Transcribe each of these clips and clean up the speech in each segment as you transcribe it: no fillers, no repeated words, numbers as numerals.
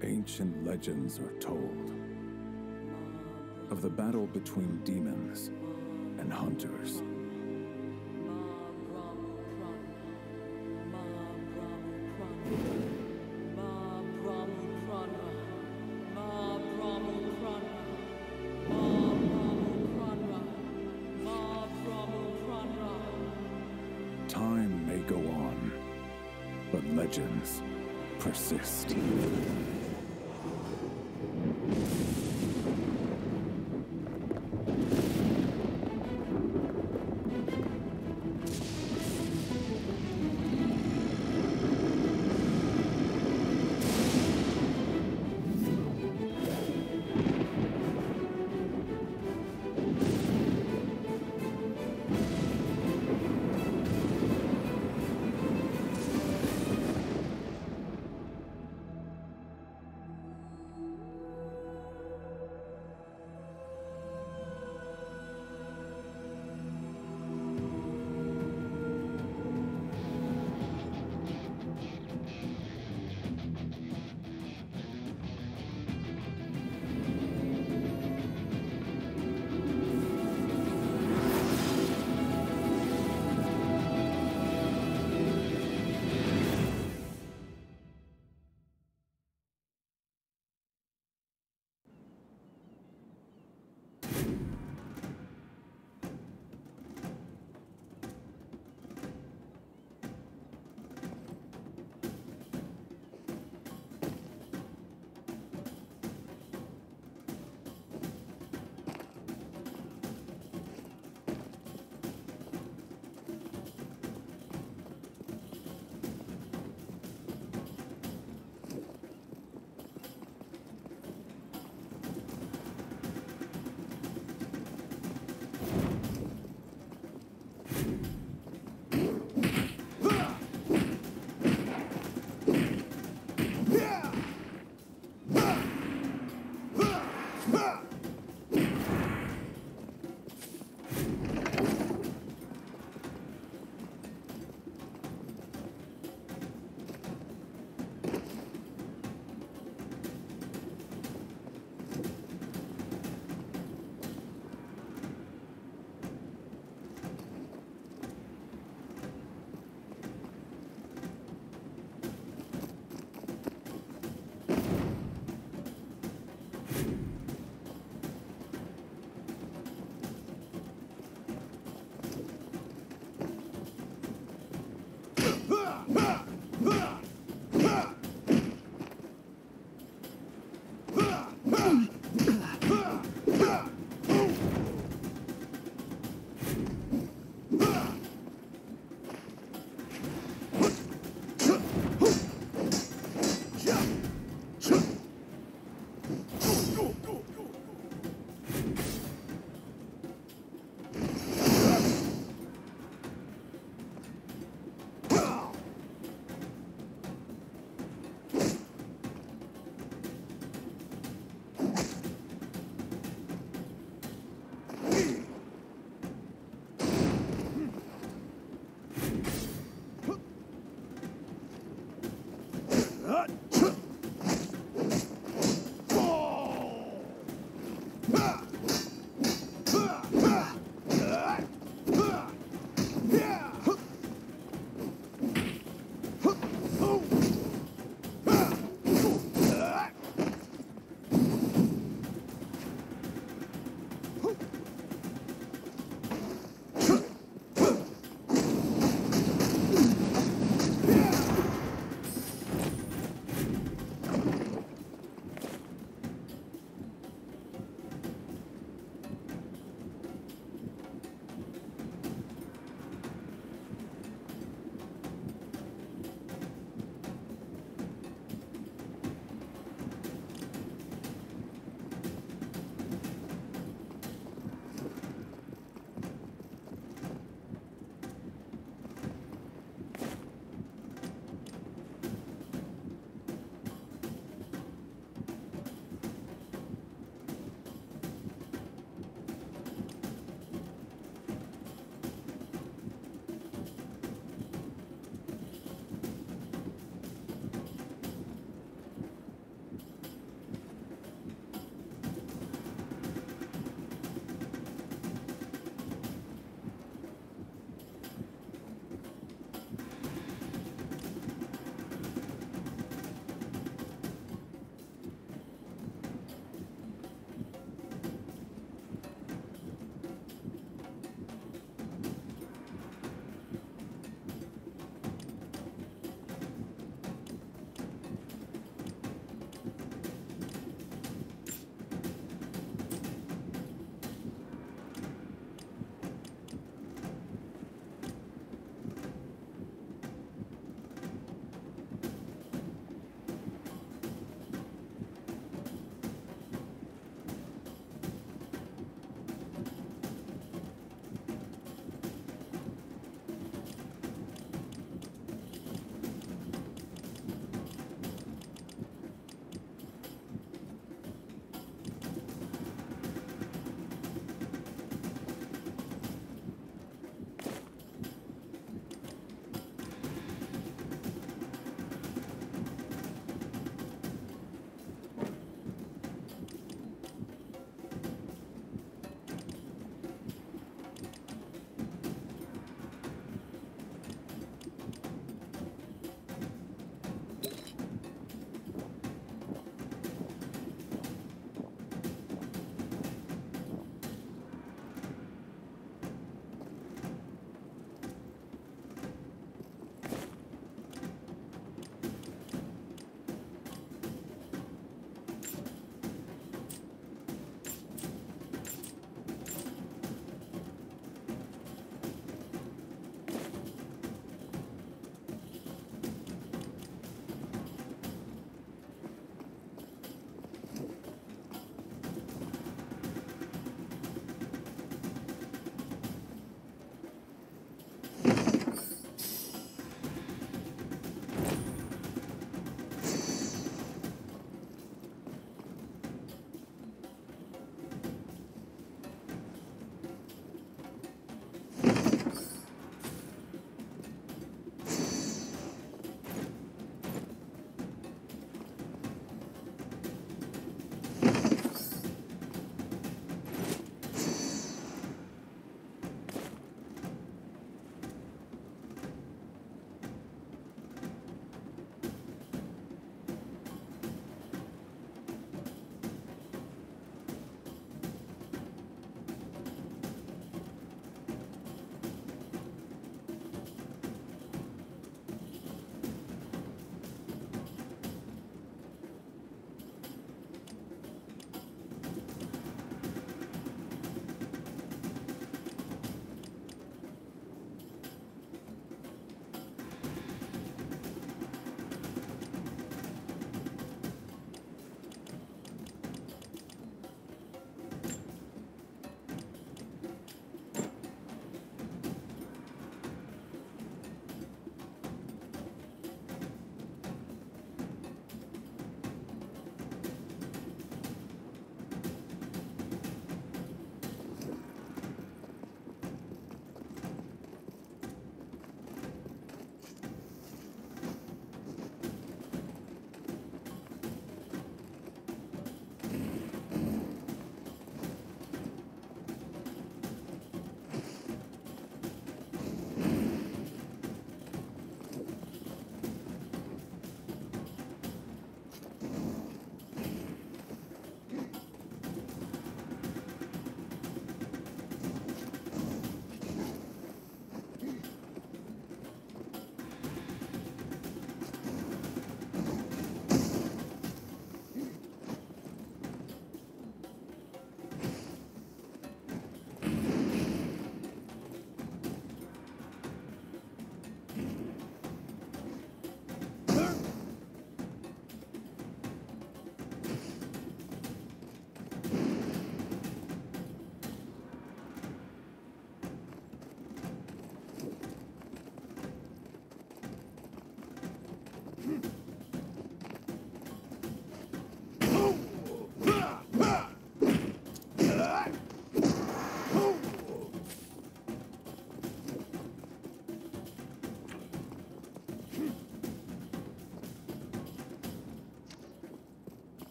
Ancient legends are told of the battle between demons and hunters. Time may go on, but legends persist.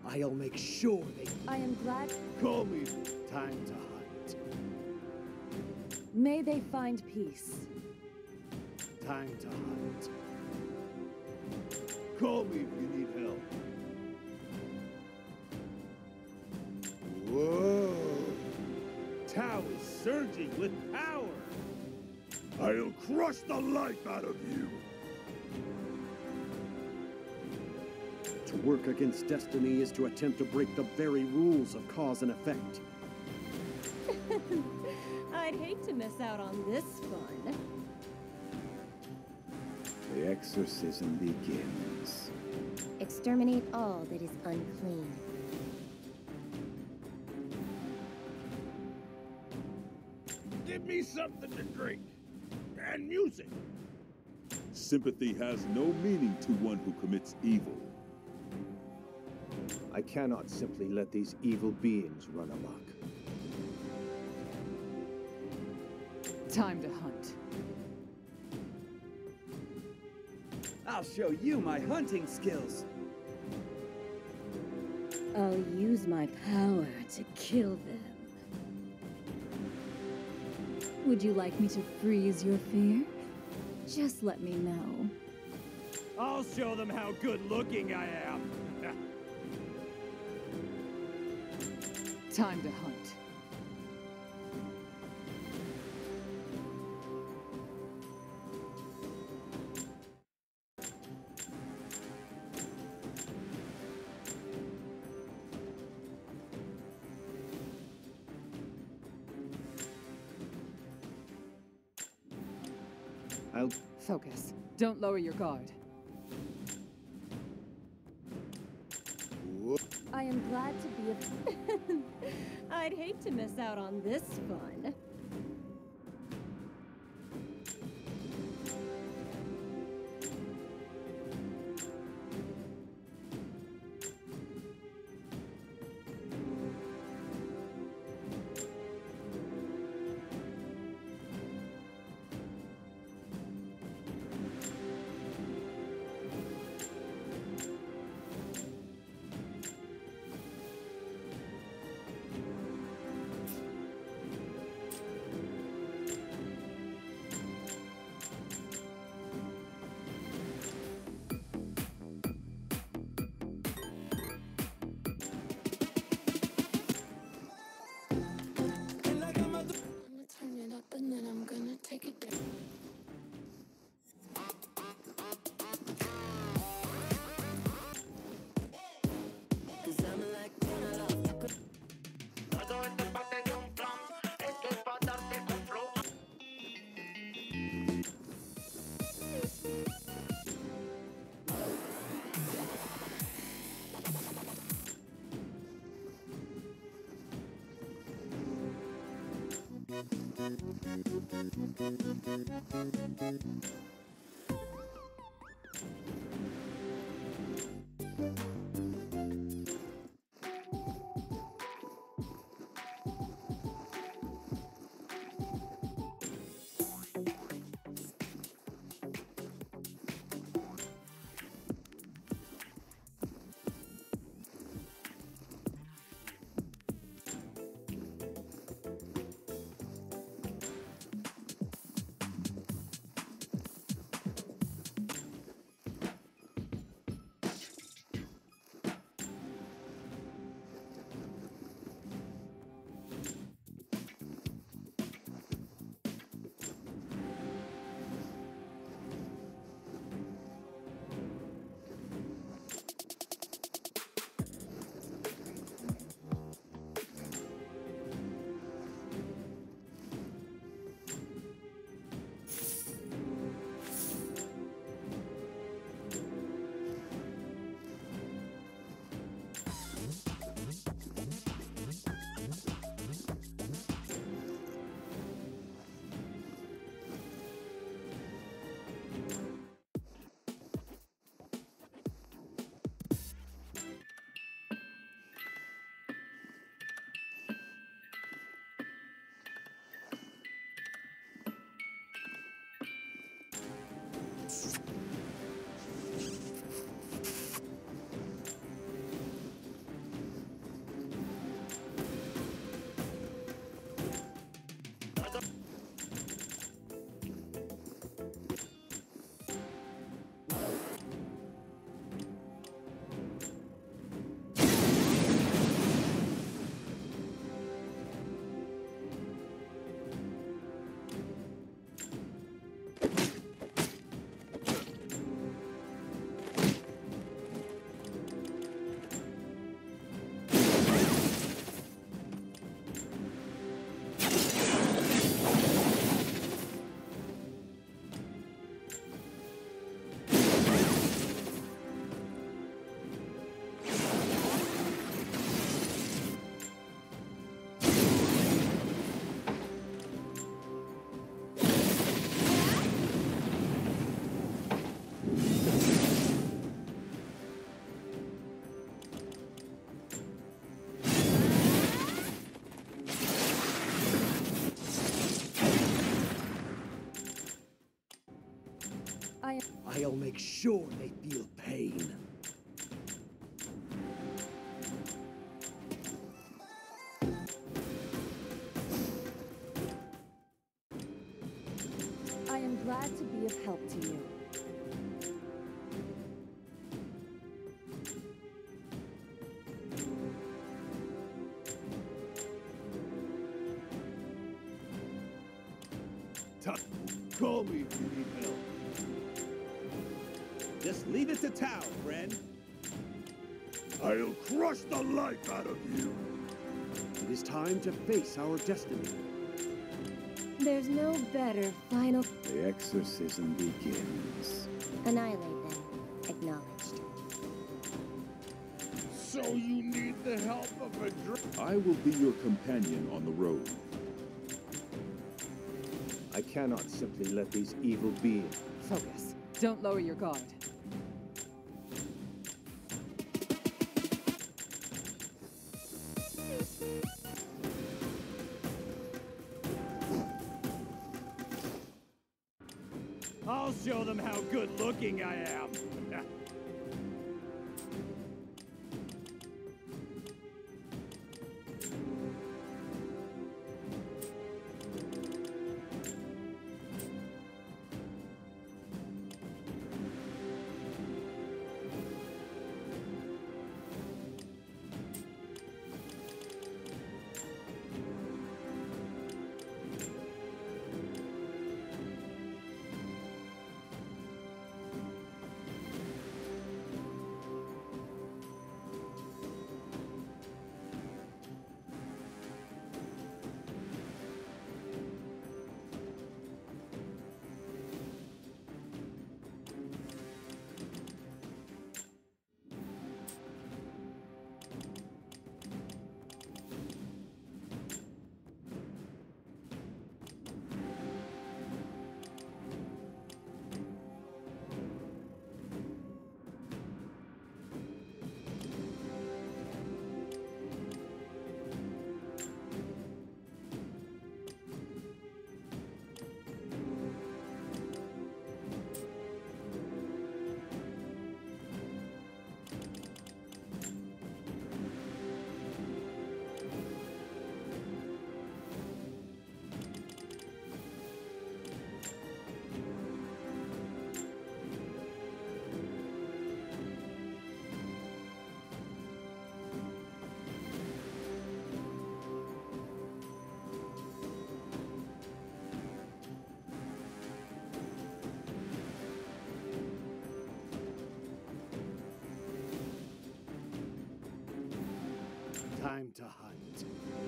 I'll make sure they... I am glad. Call me. Time to hunt. May they find peace. Time to hunt. Call me if you need help. Whoa! Tao is surging with power! I'll crush the life out of you! To work against destiny is to attempt to break the very rules of cause and effect. I'd hate to miss out on this fun. The exorcism begins. Exterminate all that is unclean. Give me something to drink! And music! Sympathy has no meaning to one who commits evil. I cannot simply let these evil beings run amok. Time to hunt. I'll show you my hunting skills. I'll use my power to kill them. Would you like me to freeze your fear? Just let me know. I'll show them how good-looking I am. Time to hunt. I'll... Focus. Don't lower your guard. I am glad to be a... I'd hate to miss out on this fun. And then I'm gonna take it down. Cause I'm like todo este parte de un plan. Esto es para darte con flow. I'll make sure they feel pain. I am glad to be of help to you. Call me if you need help. Just leave it to Tao, friend. I'll crush the life out of you. It is time to face our destiny. There's no better final... The exorcism begins. Annihilate them. Acknowledged. So you need the help of a I will be your companion on the road. I cannot simply let these evil beings... Focus. Don't lower your guard. I'll show them how good-looking I am. Time to hunt.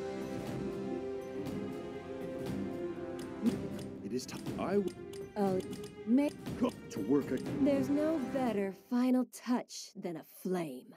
It is time. I will Oh, may go to work again. there's no better final touch than a flame.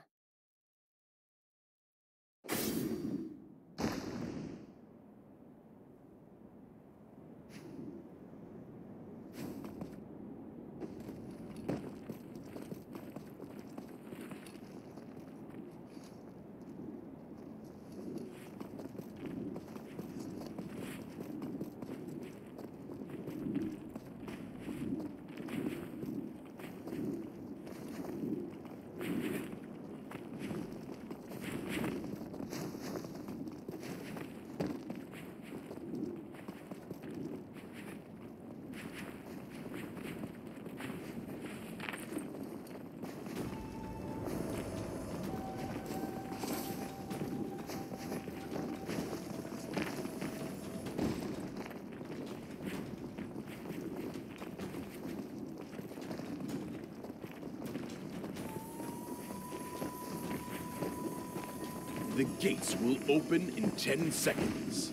The gates will open in 10 seconds.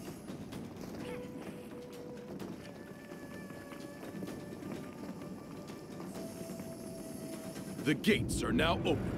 The gates are now open.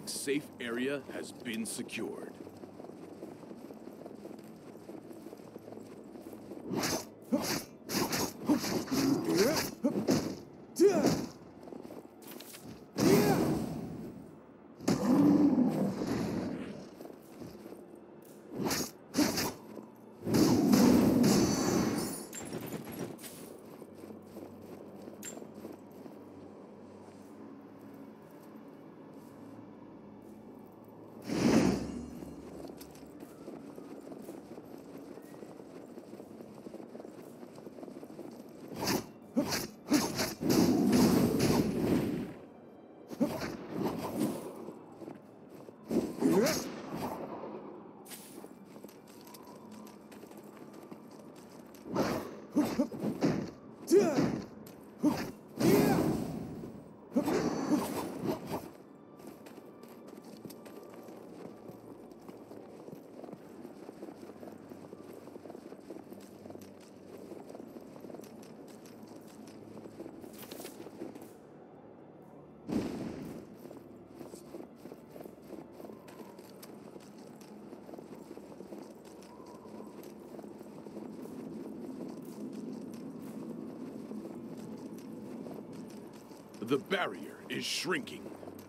next safe area has been secured. The barrier is shrinking.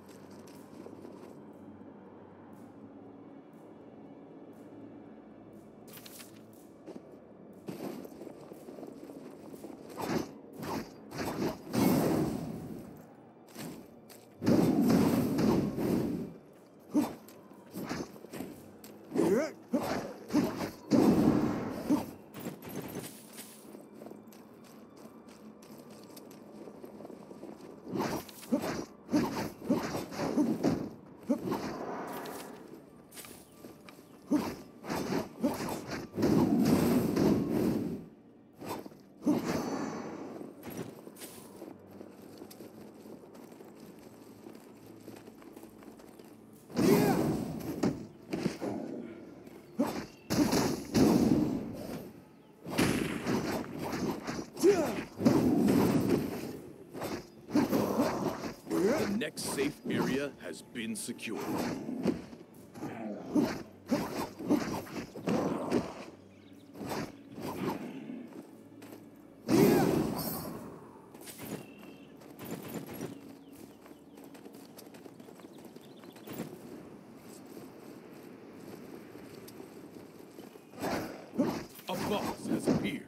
The next safe area has been secured. A boss has appeared.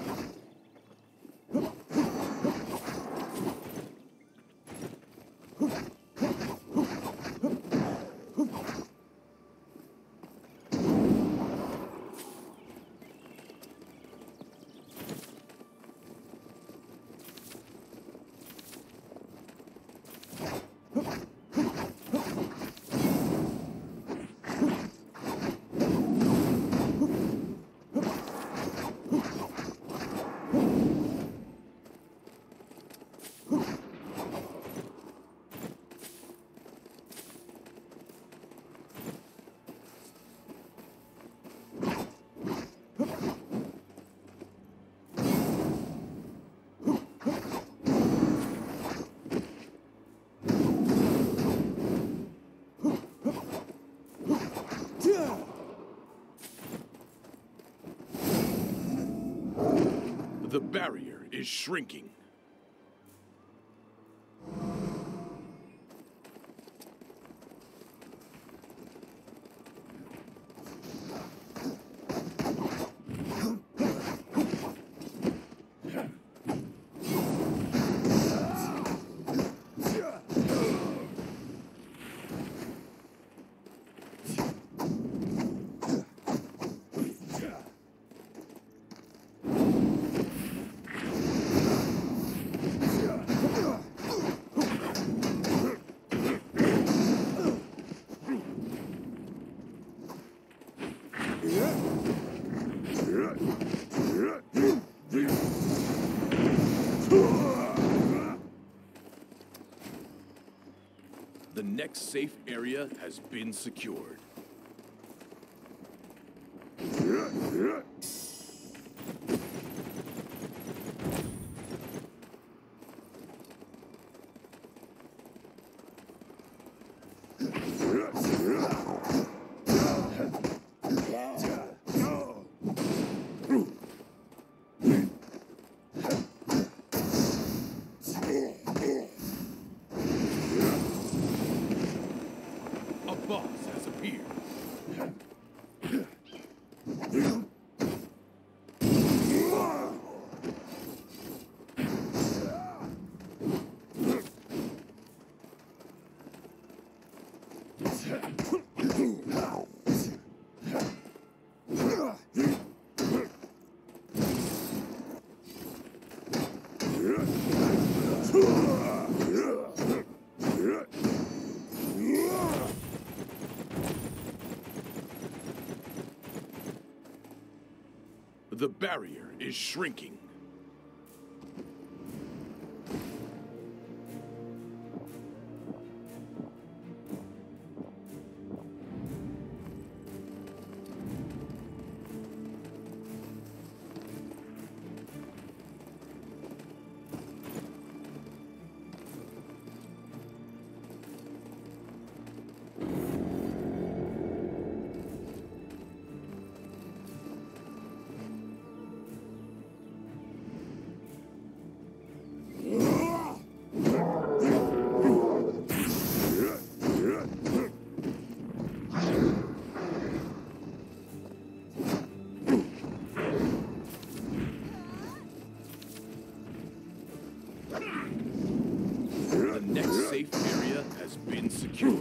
The barrier is shrinking. The next safe area has been secured. The barrier is shrinking. The next safe area has been secured.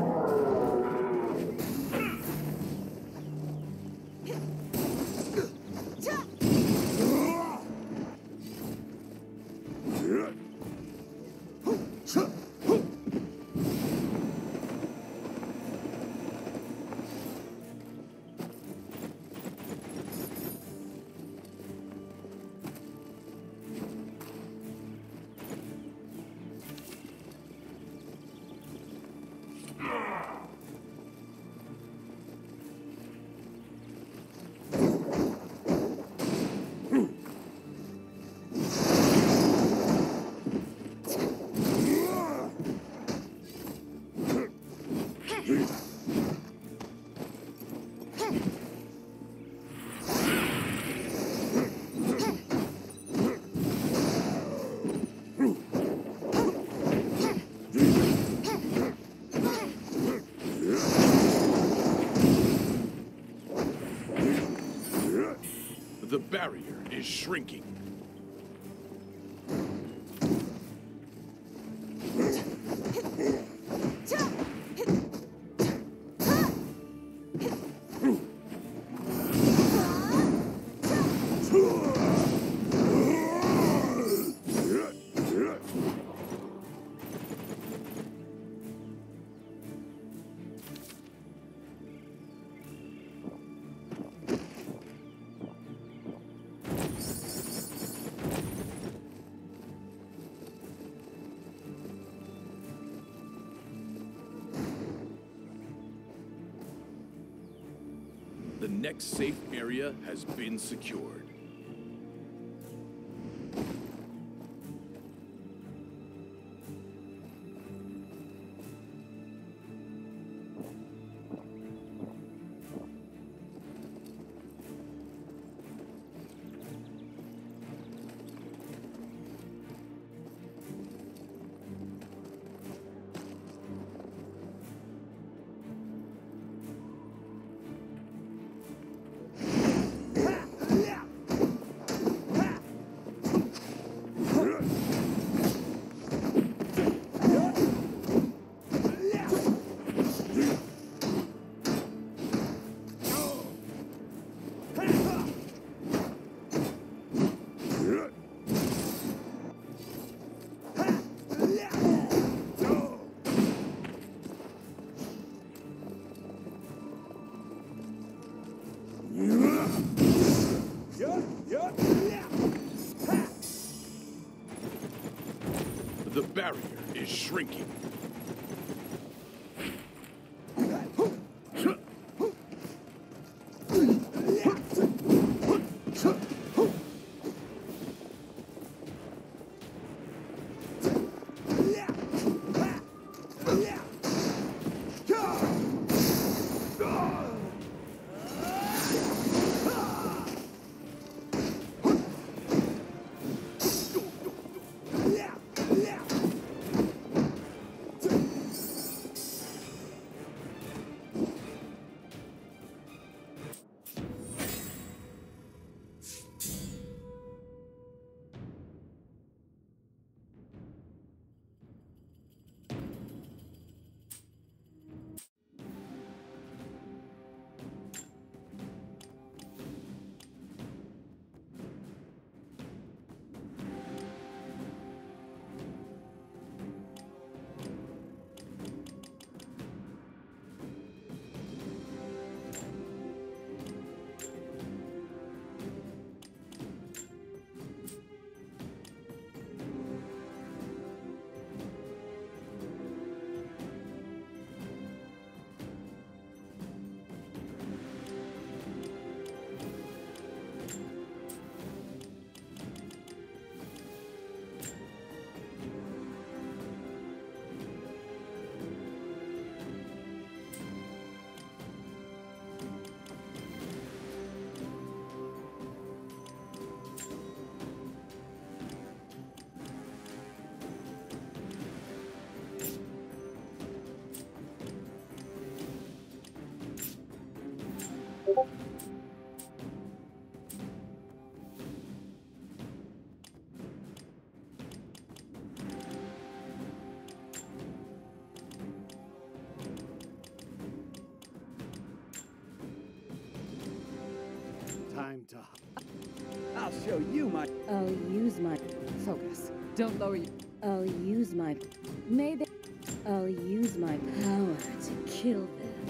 The barrier is shrinking. The next safe area has been secured. The barrier is shrinking. Time to... I'll show you my... I'll use my... Focus. Don't lower your... I'll use my... Maybe... I'll use my power to kill them.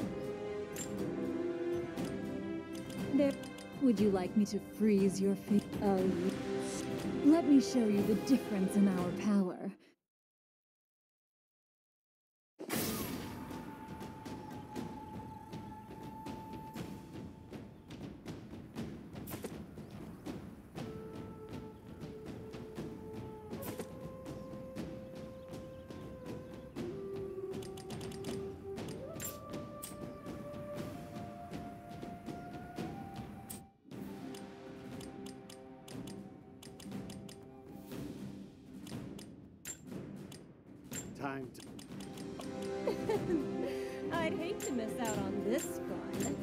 There... Would you like me to freeze your feet? Let me show you the difference in our power. Time to... I'd hate to miss out on this fun.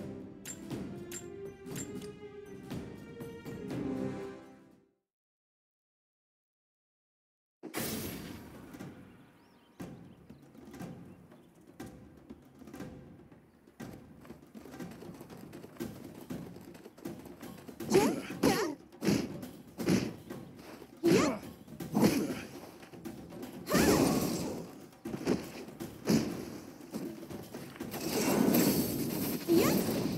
Yes!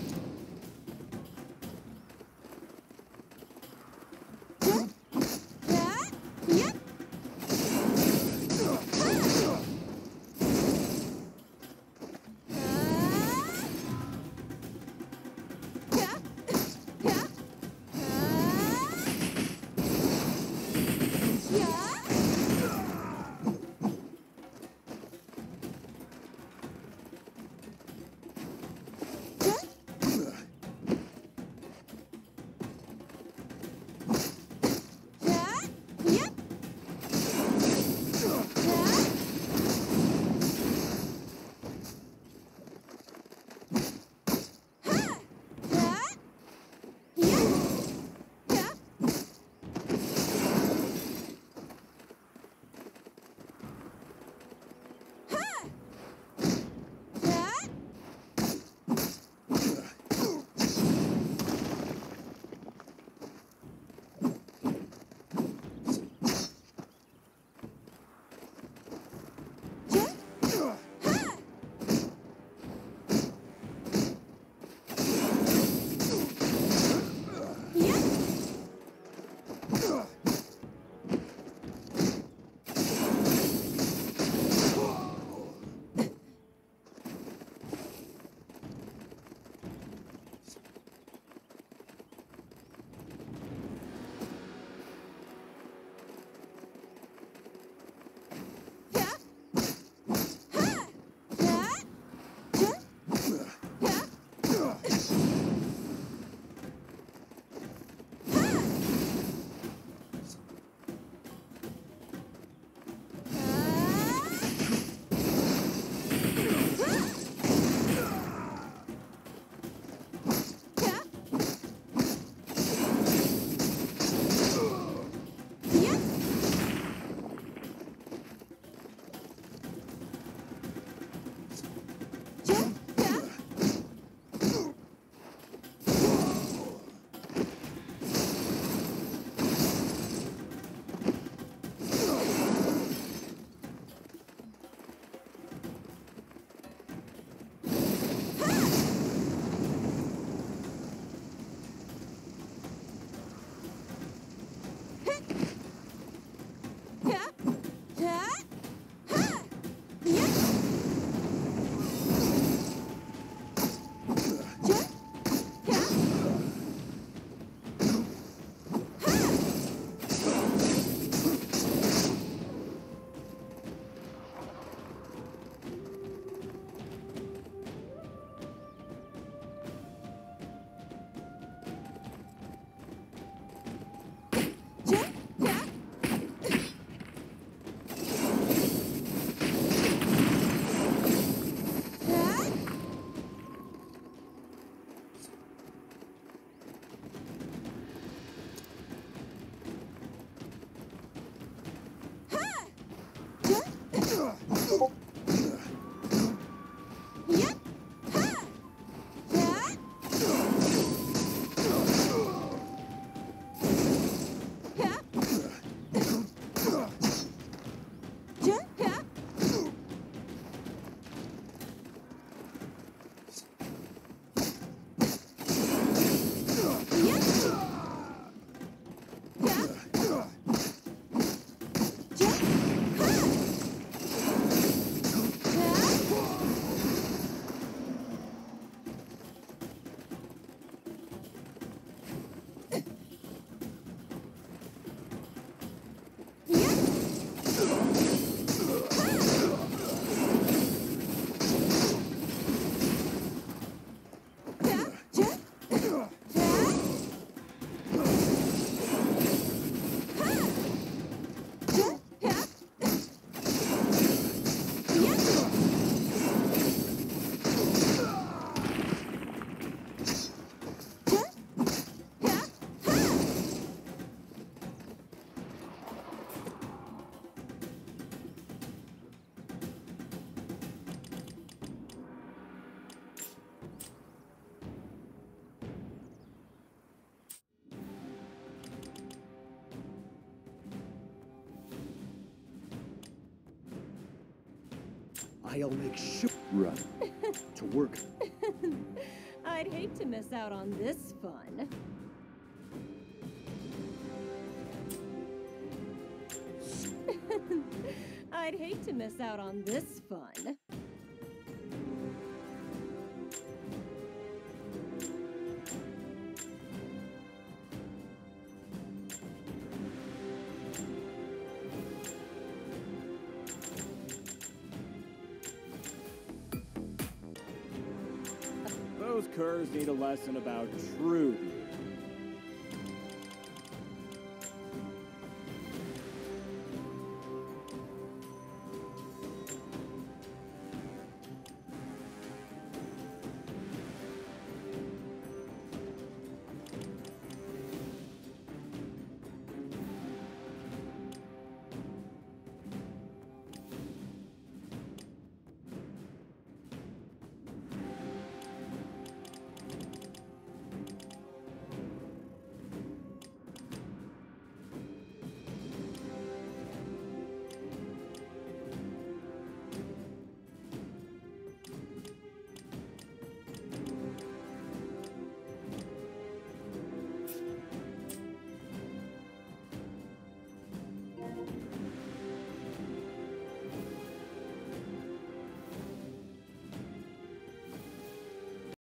I'll make sure Run. to work. I'd hate to miss out on this fun. I'd hate to miss out on this fun. Those curs need a lesson about true beauty.